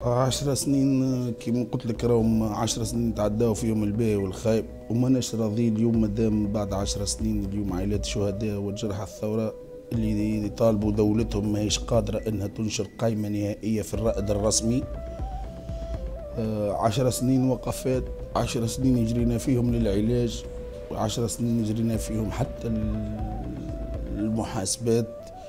10 سنين كيما قلت لك راهم 10 سنين تعداو فيهم الباهي والخايب وماناش راضيين اليوم مادام بعد 10 سنين اليوم عائلات الشهداء وجرحى الثورة اللي يطالبوا دولتهم ماهيش قادرة انها تنشر قائمة نهائية في الرائد الرسمي. 10 سنين وقفات، 10 سنين يجرينا فيهم للعلاج، 10 سنين يجرينا فيهم حتى المحاسبات،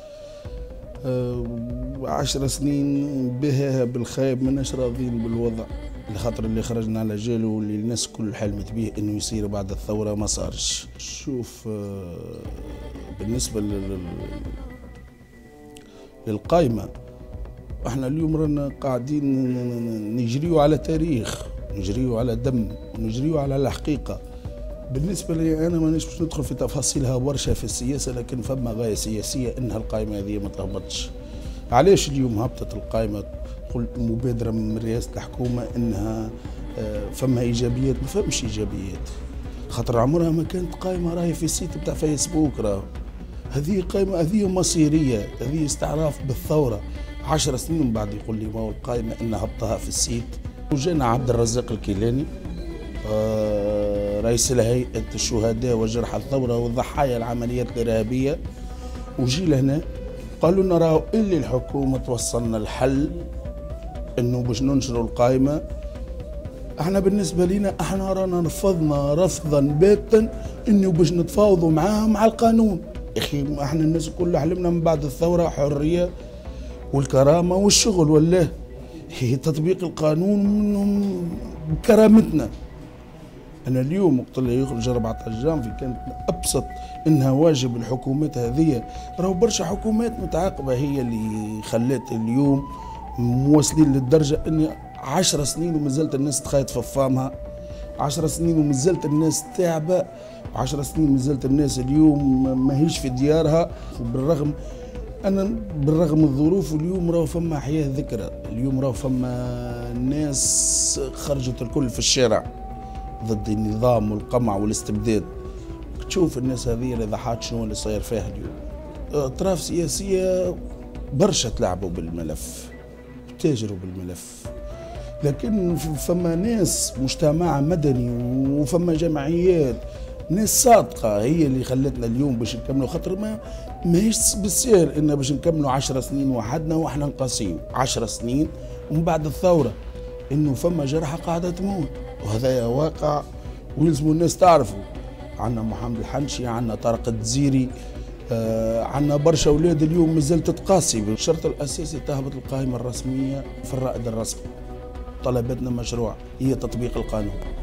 10 سنين بها بالخايب ماناش راضيين بالوضع لخاطر اللي خرجنا على جاله واللي الناس كل حلمت به انه يصير بعد الثورة ما صارش. شوف بالنسبة للقائمة احنا اليوم رانا قاعدين نجريو على تاريخ، نجريو على دم، ونجريو على الحقيقة. بالنسبة لي أنا مانيش باش ندخل في تفاصيلها برشا في السياسة، لكن فما غاية سياسية إنها القائمة هذه ما تهبطش. علاش اليوم هبطت القائمة؟ قلت مبادرة من رئاسة الحكومة إنها فما إيجابيات، ما فماش إيجابيات، خاطر عمرها ما كانت قائمة راهي في السيت بتاع فيسبوك. هذه قائمة، هذه مصيرية، هذه استعراف بالثورة. 10 سنين من بعد يقول لي ما هو القائمة إن هبطها في السيت. وجانا عبد الرزاق الكيلاني رئيس هيئة الشهداء وجرحى الثورة وضحايا العمليات الإرهابية، وجي لهنا قالوا لنا راهو اللي الحكومة توصلنا الحل إنه باش ننشروا القائمة. احنا بالنسبة لنا احنا رانا رفضنا رفضا باتا إنه باش نتفاوضوا معاهم على القانون. اخي احنا الناس كلها حلمنا من بعد الثورة حرية والكرامة والشغل، ولا هي تطبيق القانون بكرامتنا. أنا اليوم وقت اللي يخرج 14 جانفي كانت أبسط إنها واجب الحكومات هذه. راهو برشا حكومات متعاقبة هي اللي خلات اليوم موصلين للدرجة إن 10 سنين ومازالت الناس تخايط في فامها، 10 سنين ومازالت الناس تعبة، 10 سنين ومازالت الناس اليوم ماهيش في ديارها. وبالرغم بالرغم الظروف اليوم راهو فما حياة ذكرى، اليوم راهو فما ناس خرجت الكل في الشارع ضد النظام والقمع والاستبداد. تشوف الناس هذه اللي ضحات شنو اللي صاير فيها اليوم. اطراف سياسيه برشا تلعبوا بالملف، تاجروا بالملف، لكن فما ناس مجتمع مدني وفما جمعيات، ناس صادقه هي اللي خلتنا اليوم باش نكملوا. خاطر ماهيش بالسهل ان باش نكملوا 10 سنين وحدنا واحنا نقاسيو 10 سنين ومن بعد الثوره انه فما جرحى قاعده تموت، وهذا واقع ويلزموا الناس تعرفوا. عندنا محمد الحنشي، عندنا طارق الدزيري، عندنا برشا اولاد اليوم مازالت تقاسي. الشرط الاساسي تهبط القائمه الرسميه في الرائد الرسمي. طلباتنا مشروع هي تطبيق القانون.